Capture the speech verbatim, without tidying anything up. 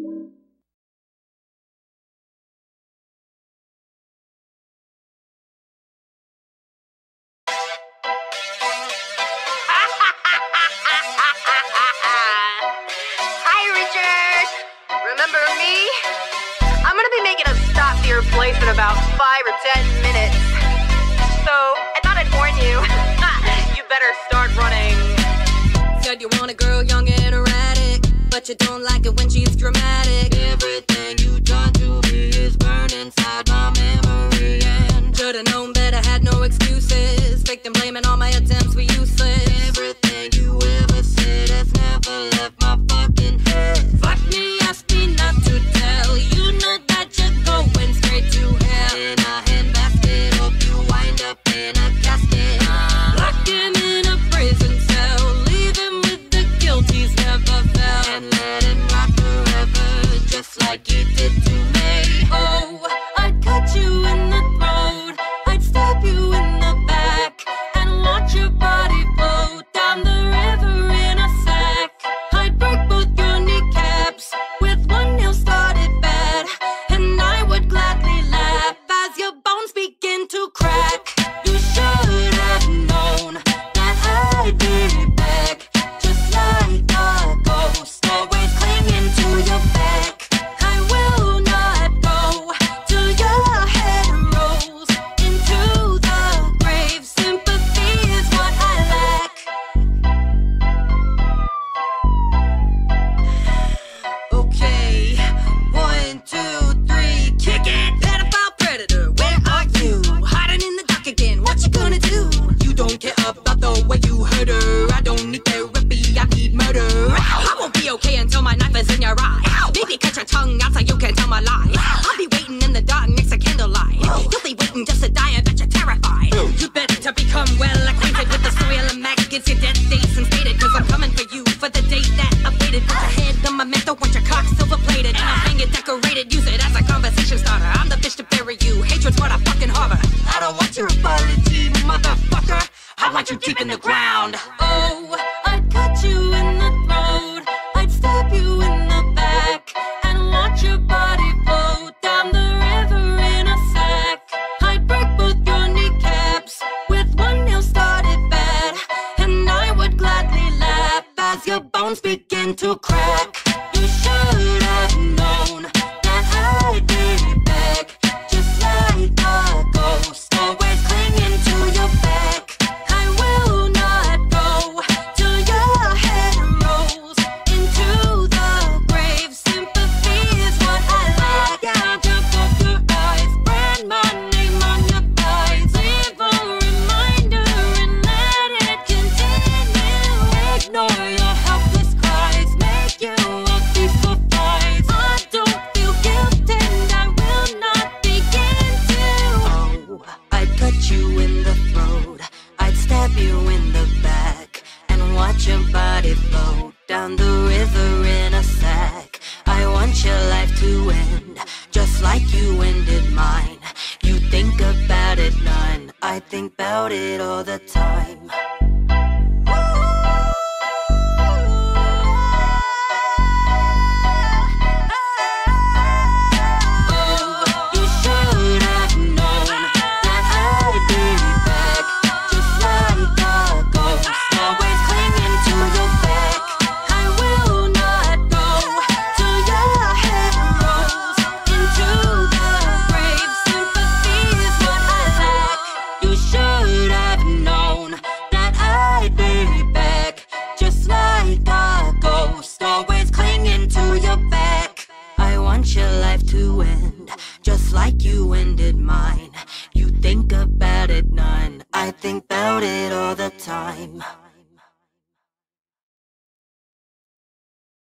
Remember me? I'm gonna be making a stop to your place in about five or ten minutes. So, I thought I'd warn you. You better start running. Said you want a girl young and erratic, but you don't like it when she's dramatic. Everything you done to me is burned inside my memory, and should've known better, had no excuses. Victim blaming all my attempts were useless. Everything you ever said has never left my fucking head. Fuck me, ask me not to tell. You know that you're going straight to hell. In a handbasket, hope you wind up in a casket. Lock him in a prison cell, leave him with the guilt he's never felt, and let him rot forever, just like you did to me. Oh, I'd cut you in the throat, I'd stab you in the back, and watch your body float down the river in a sack. I'd break both your kneecaps with one nail started bad, and I would gladly laugh as your bones begin to crack. You should have known that I'd be back, just like a ghost, always clinging to your back. I will not go till your head rolls into the grave. Sympathy is what I lack. Okay, one, two, three, kick it. Pedophile predator, where are you? Hiding in the dark again, what you gonna do? You don't care about the way you hurt her. I don't need therapy, I need murder. I won't be okay until my knife is in your eye. Baby, cut your tongue out so you can tell my lie. I'll be waiting in the dark next to candlelight. You'll be waiting just to die, I bet you're terrified. You better become well acquainted with the soil and maggots, your death dates and stated, cause I'm coming for you for the date that updated. Put your head on my mantle, want your cock silver plated, and I'll hang it decorated, use it as a conversation starter. I'm the bitch to bury you, hatred's what I fucking harbor. I don't want your apology, motherfucker, I want you deep in the ground. Oh, I'd cut you in the throat, I'd stab you in the back, and watch your body float down the river in a sack. I'd break both your kneecaps with one nail started bad, and I would gladly laugh as your bones begin to crack. You should have known that I'd be back, just like a ghost, always clinging to your back. I will not go till your head rolls into the grave. Sympathy is what I lack. Yeah, jump off your eyes, brand my name on your thighs, leave a reminder and let it continue. Ignore your helpless cries, make you a feast for flies. I don't feel guilt and I will not begin to. Oh, I'd cut you in the throat, I'd stab you in the back, and watch your body float down the river in a sack. I want your life to end, just like you ended mine. You think about it none, I think about it all the time. Your life to end, just like you ended mine. You think about it none, I think about it all the time.